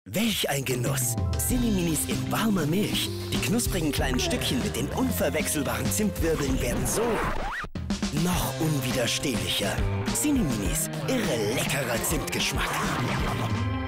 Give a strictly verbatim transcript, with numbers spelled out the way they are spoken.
Welch ein Genuss! Cinni-Minis in warmer Milch. Die knusprigen kleinen Stückchen mit den unverwechselbaren Zimtwirbeln werden so noch unwiderstehlicher. Cinni-Minis, irre leckerer Zimtgeschmack.